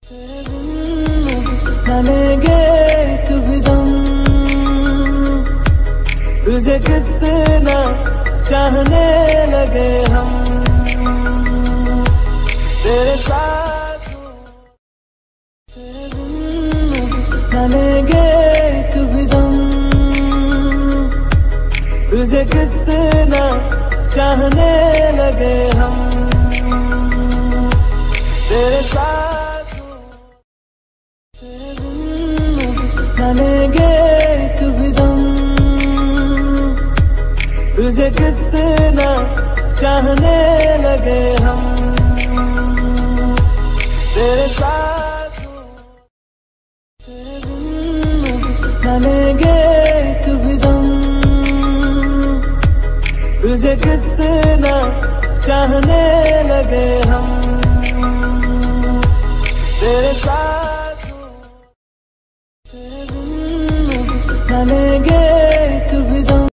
लेंगे एक भी दम, तुझे कितना चाहने लगे हम, तेरे साथ लेंगे एक भी दम, तुझे कितना चाहने लगे हम, तेरे साथ लेंगे एक भी दम, तुझे कितना चाहने लगे हम, तेरे साथ लेंगे एक भी दम, तुझे कितना चाहने लगे हम, तेरे साथ लेंगे